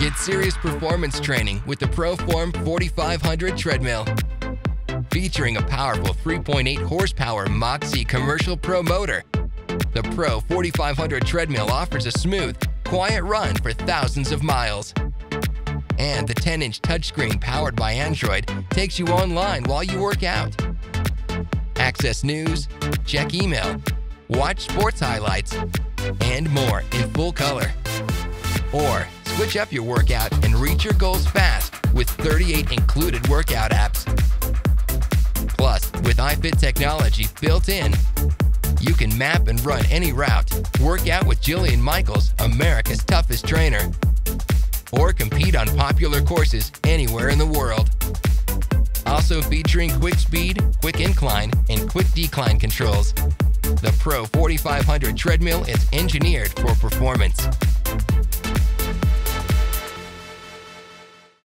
Get serious performance training with the Proform 4500 treadmill. Featuring a powerful 3.8 horsepower Moxie Commercial Pro motor, the Pro 4500 treadmill offers a smooth, quiet run for thousands of miles. And the 10-inch touchscreen powered by Android takes you online while you work out. Access news, check email, watch sports highlights, and more in full color. Or switch up your workout and reach your goals fast with 38 included workout apps. Plus, with iFit technology built in, you can map and run any route, work out with Jillian Michaels, America's toughest trainer, or compete on popular courses anywhere in the world. Also featuring quick speed, quick incline, and quick decline controls, the Pro 4500 treadmill is engineered for performance.